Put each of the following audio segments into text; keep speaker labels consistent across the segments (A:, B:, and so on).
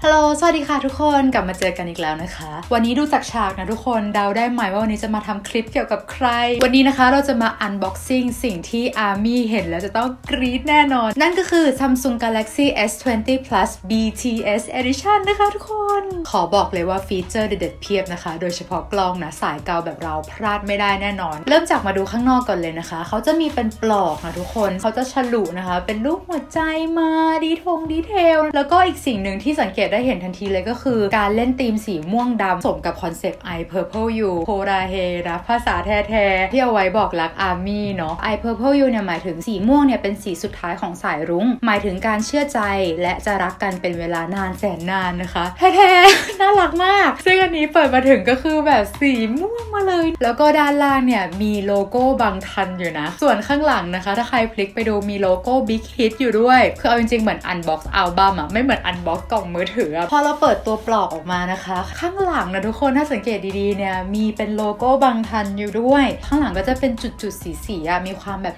A: ฮัลโหลสวัสดีค่ะทุกคนกลับมาเจอกันอีกแล้วนะคะวันนี้ดูจากฉากนะทุกคนเดาได้ไหมว่าวันนี้จะมาทำคลิปเกี่ยวกับใครวันนี้นะคะเราจะมา unboxing สิ่งที่ ARMY เห็นแล้วจะต้องกรี๊ดแน่นอนนั่นก็คือ Samsung Galaxy S20 Plus BTS Edition นะคะทุกคนขอบอกเลยว่าฟีเจอร์เด็ดๆเพียบนะคะโดยเฉพาะกล้องนะสายเกาแบบเราพลาดไม่ได้แน่นอนเริ่มจากมาดูข้างนอกก่อนเลยนะคะเขาจะมีเป็นปลอกนะทุกคนเขาจะฉลุนะคะเป็นรูปหัวใจมาดีเทลแล้วก็อีกสิ่งหนึ่งที่สังเกตได้เห็นทันทีเลยก็คือการเล่นธีมสีม่วงดำสมกับคอนเซปต์ I Purple You โพราเฮนะภาษาแท้ๆที่เอาไว้บอกรัก ARMY เนาะ I Purple You เนี่ยหมายถึงสีม่วงเนี่ยเป็นสีสุดท้ายของสายรุ้งหมายถึงการเชื่อใจและจะรักกันเป็นเวลานานแสนนานนะคะแท้ๆน่ารักมากซึ่งอันนี้เปิดมาถึงก็คือแบบสีม่วงมาเลยแล้วก็ด้านล่างเนี่ยมีโลโก้บางทันอยู่นะส่วนข้างหลังนะคะถ้าใครพลิกไปดูมีโลโก้ Big Hit อยู่ด้วยคือเอาจริงๆเหมือน Unbox Album อะไม่เหมือน Unbox กล่องมือถือพอเราเปิดตัวปลอกออกมานะคะข้างหลังนะทุกคนถ้าสังเกตดีๆเนี่ยมีเป็นโลโก้บางทันอยู่ด้วยข้างหลังก็จะเป็นจุดๆสีๆอะมีความแบบ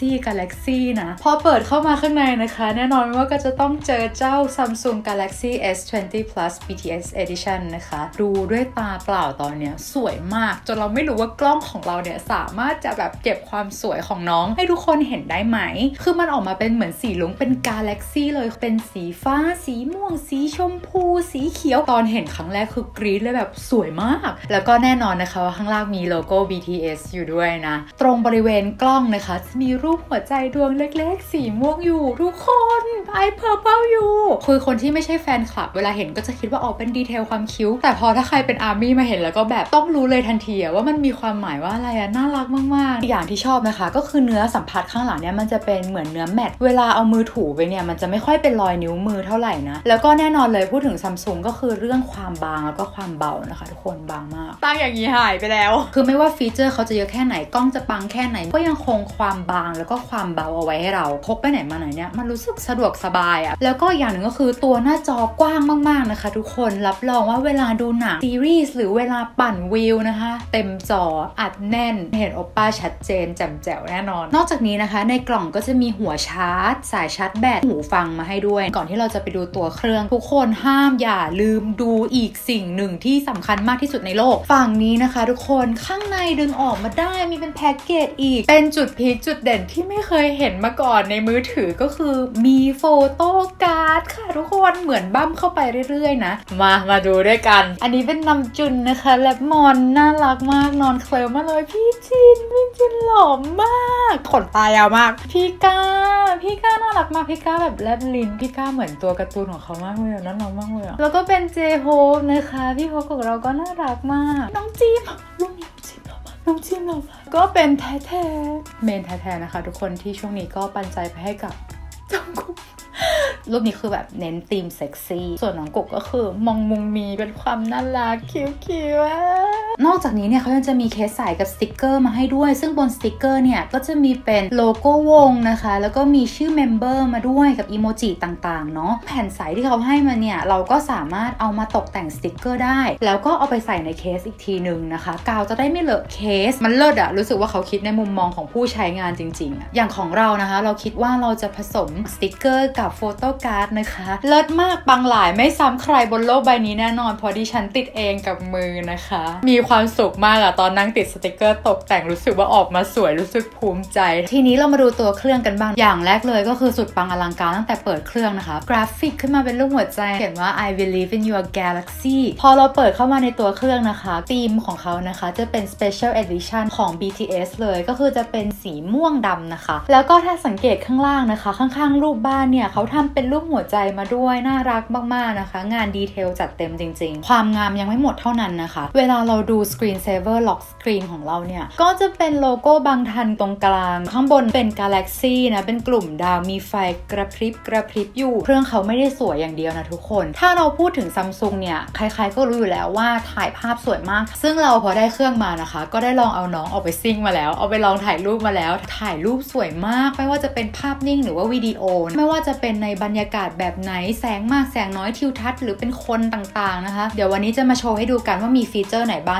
A: Galaxy นะพอเปิดเข้ามาข้างในนะคะแน่นอนว่าก็จะต้องเจอเจ้า Samsung Galaxy S20 Plus BTS Edition นะคะดูด้วยตาเปล่าตอนเนี้ยสวยมากจนเราไม่รู้ว่ากล้องของเราเนี่ยสามารถจะแบบเก็บความสวยของน้องให้ทุกคนเห็นได้ไหมคือมันออกมาเป็นเหมือนสีลุ้งเป็น Galaxy เลยเป็นสีฟ้าสีม่วงสีชมพูสีเขียวตอนเห็นครั้งแรกคือกรี๊ดเลยแบบสวยมากแล้วก็แน่นอนนะคะว่าข้างล่างมีโลโก้ BTS อยู่ด้วยนะตรงบริเวณกล้องนะคะจะมีรูปหัวใจดวงเล็กๆสีม่วงอยู่ทุกคน I Purple You คือคนที่ไม่ใช่แฟนคลับเวลาเห็นก็จะคิดว่าอ๋อเป็นดีเทลความคิ้วแต่พอถ้าใครเป็น ARMY มาเห็นแล้วก็แบบต้องรู้เลยทันทีว่ามันมีความหมายว่าอะไรน่ารักมากๆอย่างที่ชอบนะคะก็คือเนื้อสัมผัสข้างหลังเนี่ยมันจะเป็นเหมือนเนื้อแมตต์เวลาเอามือถูไปเนี่ยมันจะไม่ค่อยเป็นรอยนิ้วมือเท่าไหร่นะแล้วก็แน่นอนเลยพูดถึง Samsung ก็คือเรื่องความบางแล้วก็ความเบานะคะทุกคนบางมากตั้งอย่างนี้หายไปแล้วคือไม่ว่าฟีเจอร์เขาจะเยอะแค่ไหนกล้องจะปังแค่ไหนก็ยังคงความบางแล้วก็ความเบาเอาไว้ให้เราพกไปไหนมาไหนเนี่ยมันรู้สึกสะดวกสบายอะแล้วก็อย่างหนึ่งก็คือตัวหน้าจอกว้างมากๆนะคะทุกคนรับรองว่าเวลาดูหนังซีรีส์หรือเวลาปั่นวิวนะคะเต็มจออัดแน่นเห็นโอป้าชัดเจนแจ่มแจ๋วแน่นอนนอกจากนี้นะคะในกล่องก็จะมีหัวชาร์จสายชาร์จแบตหูฟังมาให้ด้วยก่อนที่เราจะไปดูตัวเครื่องทุกคนห้ามอย่าลืมดูอีกสิ่งหนึ่งที่สำคัญมากที่สุดในโลกฝั่งนี้นะคะทุกคนข้างในดึงออกมาได้มีเป็นแพ็กเกจอีกเป็นจุดพีคจุดเด่นที่ไม่เคยเห็นมาก่อนในมือถือก็คือมีโฟโต้การ์ดค่ะทุกคนเหมือนบั้มเข้าไปเรื่อยๆนะมาดูด้วยกันอันนี้เป็นนำจุนนะคะแลบมอนน่ารักมากนอนเคลิ้มมาเลยพี่จินหล่อมากขนตายาวมากพี่ก้าน่ารักมากพี่ก้าแบบแลบลิ้นพี่ก้าเหมือนตัวการ์ตูนของเขามากเลยน่ารักมากเลยแล้วก็เป็นเจโฮปนะคะพี่โฮปของเราก็น่ารักมากน้องจีมลูกนี้น้องจีมเราก็เป็นแท้เมนแท้ๆนะคะทุกคนที่ช่วงนี้ก็ปันใจไปให้กับจงกุ๊กรูปนี้คือแบบเน้นธีมเซ็กซี่ส่วนน้องกุ๊กก็คือมองมุงมีเป็นความน่ารักคิ้วนอกจากนี้เนี่ยเขายังจะมีเคสใส่กับสติกเกอร์มาให้ด้วยซึ่งบนสติกเกอร์เนี่ยก็จะมีเป็นโลโก้วงนะคะแล้วก็มีชื่อเมมเบอร์มาด้วยกับอีโมจิต่างๆเนาะแผ่นใสที่เขาให้มาเนี่ยเราก็สามารถเอามาตกแต่งสติกเกอร์ได้แล้วก็เอาไปใส่ในเคสอีกทีนึงนะคะกาวจะได้ไม่เลอะเคสมันเลิศอะรู้สึกว่าเขาคิดในมุมมองของผู้ใช้งานจริงๆอะอย่างของเรานะคะเราคิดว่าเราจะผสมสติกเกอร์กับโฟโต้การ์ดนะคะเลิศมากปังหลายไม่ซ้ำใครบนโลกใบนี้แน่นอนเพราะดิฉันติดเองกับมือนะคะมีความสุขมากอะตอนนั่งติดสติกเกอร์ตกแต่งรู้สึกว่าออกมาสวยรู้สึกภูมิใจทีนี้เรามาดูตัวเครื่องกันบ้างอย่างแรกเลยก็คือสุดปังอลังการตั้งแต่เปิดเครื่องนะคะกราฟิกขึ้นมาเป็นรูปหัวใจเขียนว่า I believe in your galaxy พอเราเปิดเข้ามาในตัวเครื่องนะคะธีมของเขานะคะจะเป็น special edition ของ BTS เลยก็คือจะเป็นสีม่วงดำนะคะแล้วก็ถ้าสังเกตข้างล่างนะคะข้างๆรูปบ้านเนี่ยเขาทำเป็นรูปหัวใจมาด้วยน่ารักมากๆนะคะงานดีเทลจัดเต็มจริงๆความงามยังไม่หมดเท่านั้นนะคะเวลาเราดู screen saver lock screen ของเราเนี่ยก็จะเป็นโลโก้บางทันตรงกลางข้างบนเป็น Galaxy นะเป็นกลุ่มดาวมีไฟกระพริบอยู่เครื่องเขาไม่ได้สวยอย่างเดียวนะทุกคนถ้าเราพูดถึง Samsung เนี่ยใครๆก็รู้อยู่แล้วว่าถ่ายภาพสวยมากซึ่งเราพอได้เครื่องมานะคะก็ได้ลองเอาน้องออกไปซิ่งมาแล้วเอาไปลองถ่ายรูปมาแล้วถ่ายรูปสวยมากไม่ว่าจะเป็นภาพนิ่งหรือว่าวิดีโอไม่ว่าจะเป็นในบรรยากาศแบบไหนแสงมากแสงน้อยทิวทัศน์หรือเป็นคนต่างๆนะคะเดี๋ยววันนี้จะมาโชว์ให้ดูกันว่ามีฟีเจอร์ไหนบ้างที่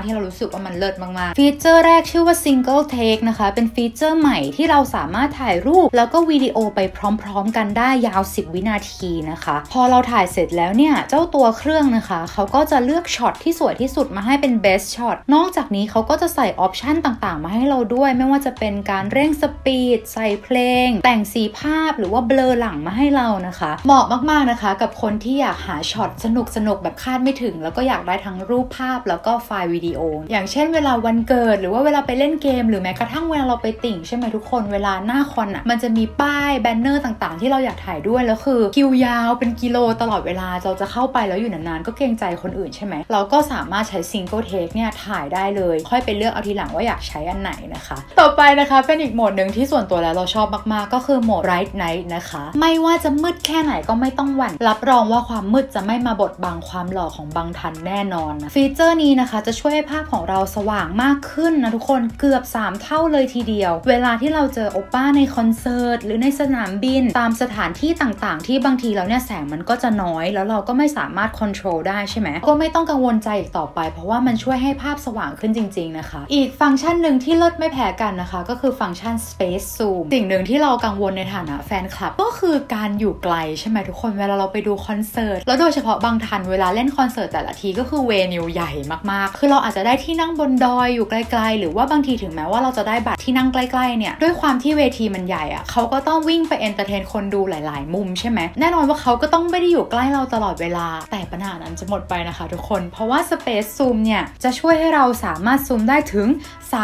A: ที่เรารู้สึกว่ามันเลิศมากๆฟีเจอร์แรกชื่อว่า Single Take นะคะเป็นฟีเจอร์ใหม่ที่เราสามารถถ่ายรูปแล้วก็วิดีโอไปพร้อมๆกันได้ยาว10วินาทีนะคะพอเราถ่ายเสร็จแล้วเนี่ยเจ้าตัวเครื่องนะคะเขาก็จะเลือกช็อตที่สวยที่สุดมาให้เป็น best shot นอกจากนี้เขาก็จะใส่ออปชันต่างๆมาให้เราด้วยไม่ว่าจะเป็นการเร่งสปีดใส่เพลงแต่งสีภาพหรือว่าเบลอหลังมาให้เรานะคะเหมาะมากๆนะคะกับคนที่อยากหาช็อตสนุกๆแบบคาดไม่ถึงแล้วก็อยากได้ทั้งรูปภาพแล้วก็ไฟล์วิดีโออย่างเช่นเวลาวันเกิดหรือว่าเวลาไปเล่นเกมหรือแม้กระทั่งเวลาเราไปติ่งใช่ไหมทุกคนเวลาหน้าคอนอ่ะมันจะมีป้ายแบนเนอร์ต่างๆที่เราอยากถ่ายด้วยแล้วคือคิวยาวเป็นกิโลตลอดเวลาเราจะเข้าไปแล้วอยู่นานๆก็เกรงใจคนอื่นใช่ไหมเราก็สามารถใช้ Single Take เนี่ยถ่ายได้เลยค่อยไปเลือกเอาทีหลังว่าอยากใช้อันไหนนะคะต่อไปนะคะเป็นอีกโหมดหนึ่งที่ส่วนตัวแล้วเราชอบมากๆก็คือโหมด Bright Night นะคะไม่ว่าจะมืดแค่ไหนก็ไม่ต้องหวั่นรับรองว่าความมืดจะไม่มาบดบังความหล่อของบังทันแน่นอนนะฟีเจอร์นี้นะคะจะช่วยให้ภาพของเราสว่างมากขึ้นนะทุกคนเกือบ3เท่าเลยทีเดียวเวลาที่เราเจอโอป้าในคอนเสิร์ตหรือในสนามบินตามสถานที่ต่างๆที่บางทีแล้วเนี่ยแสงมันก็จะน้อยแล้วเราก็ไม่สามารถควบคุมได้ใช่ไหมก็ไม่ต้องกังวลใจอีกต่อไปเพราะว่ามันช่วยให้ภาพสว่างขึ้นจริงๆนะคะอีกฟังก์ชันหนึ่งที่เลิศไม่แพ้กันนะคะก็คือฟังก์ชัน Space Zoom สิ่งหนึ่งที่เรากังวลในฐานะแฟนคลับก็คือการอยู่ไกลใช่ไหมทุกคนเวลาเราไปดูคอนเสิร์ตแล้วโดยเฉพาะบางทันเวลาเล่นคอนเสิร์ตแต่ละทีก็คือเวนิวใหญ่มากๆคือเราอาจจะได้ที่นั่งบนดอยอยู่ไกลๆหรือว่าบางทีถึงแม้ว่าเราจะได้บัตรที่นั่งใกล้ๆเนี่ยด้วยความที่เวทีมันใหญ่อะเขาก็ต้องวิ่งไปเอนเตอร์เทนคนดูหลายๆมุมใช่ไหมแน่นอนว่าเขาก็ต้องไม่ได้อยู่ใกล้เราตลอดเวลาแต่ปัญหานั้นจะหมดไปนะคะทุกคนเพราะว่า Space Zoom เนี่ยจะช่วยให้เราสามารถซูมได้ถึง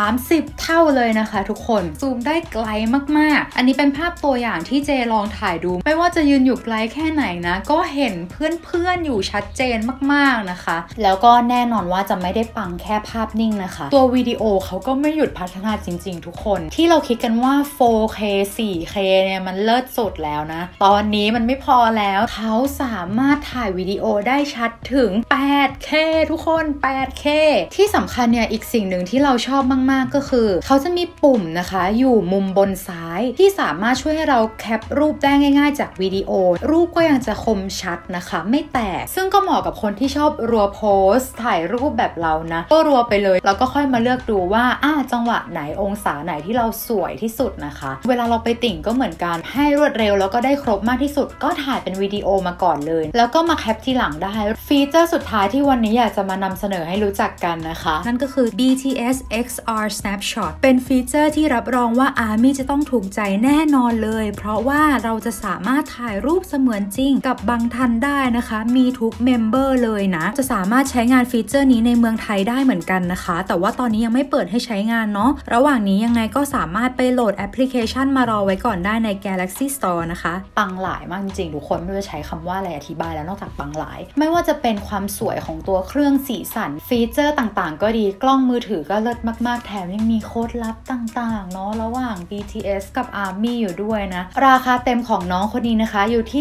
A: 30เท่าเลยนะคะทุกคนซูมได้ไกลมากๆอันนี้เป็นภาพตัวอย่างที่เจลองถ่ายดูไม่ว่าจะยืนอยู่ไกลแค่ไหนนะก็เห็นเพื่อนๆอยู่ชัดเจนมากๆนะคะแล้วก็แน่นอนว่าจะไม่ได้ปังแค่ภาพนิ่งนะคะตัววิดีโอเขาก็ไม่หยุดพัฒนาจริงๆทุกคนที่เราคิดกันว่า 4K 4K เนี่ยมันเลิศสุดแล้วนะตอนนี้มันไม่พอแล้วเขาสามารถถ่ายวิดีโอได้ชัดถึง 8K ทุกคน 8K ที่สำคัญเนี่ยอีกสิ่งหนึ่งที่เราชอบมากๆก็คือเขาจะมีปุ่มนะคะอยู่มุมบนซ้ายที่สามารถช่วยให้เราแคปรูปได้ง่ายๆจากวิดีโอรูปก็ยังจะคมชัดนะคะไม่แตกซึ่งก็เหมาะกับคนที่ชอบรัวโพสถ่ายรูปแบบเรานะก็รัวไปเลยแล้วก็ค่อยมาเลือกดูว่าจังหวะไหนองศาไหนที่เราสวยที่สุดนะคะเวลาเราไปติ่งก็เหมือนกันให้รวดเร็วแล้วก็ได้ครบมากที่สุดก็ถ่ายเป็นวิดีโอมาก่อนเลยแล้วก็มาแคปทีหลังได้ฟีเจอร์สุดท้ายที่วันนี้อยากจะมานำเสนอให้รู้จักกันนะคะนั่นก็คือ BTS XR Snapshot เป็นฟีเจอร์ที่รับรองว่า ARMY จะต้องถูกใจแน่นอนเลยเพราะว่าเราจะสามารถถ่ายรูปเสมือนจริงกับบังทันได้นะคะมีทุกเมมเบอร์เลยนะจะสามารถใช้งานฟีเจอร์นี้ในเมืองไทยได้เหมือนกันนะคะแต่ว่าตอนนี้ยังไม่เปิดให้ใช้งานเนาะระหว่างนี้ยังไงก็สามารถไปโหลดแอปพลิเคชันมารอไว้ก่อนได้ใน Galaxy Store นะคะปังหลายมากจริงๆทุกคนไม่รู้จะใช้คำว่าอะไรอธิบายแล้วนอกจากปังหลายไม่ว่าจะเป็นความสวยของตัวเครื่องสีสันฟีเจอร์ต่างๆก็ดีกล้องมือถือก็เลิศมากๆแถมยังมีโค้ดลับต่างๆเนาะระหว่าง BTS กับ ARMY อยู่ด้วยนะราคาเต็มของน้องคนนี้นะคะอยู่ที่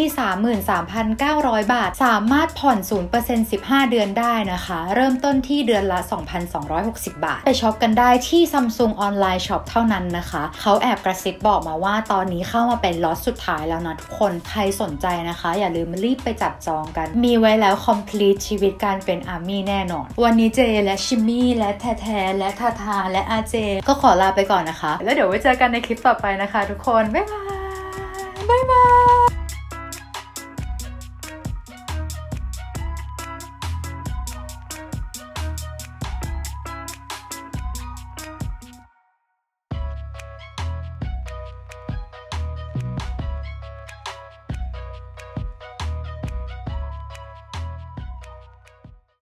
A: 33,900 บาทสามารถผ่อน 0% 15 เดือนได้นะคะเริ่มต้นที่เดือนละ 2,260 บาทไปช็อปกันได้ที่ Samsung Online Shop เท่านั้นนะคะเขาแอบกระซิบบอกมาว่าตอนนี้เข้ามาเป็นล็อตสุดท้ายแล้วนะทุกคนใครสนใจนะคะอย่าลืมรีบไปจับจองกันมีไว้แล้ว complete ชีวิตการเป็น ARMY แน่นอนวันนี้เจและชิมมี่และแทและทาทาและอาเจก็ขอลาไปก่อนนะคะแล้วเดี๋ยวไว้เจอกันในคลิปต่อไปนะคะทุกคนบ๊ายบาย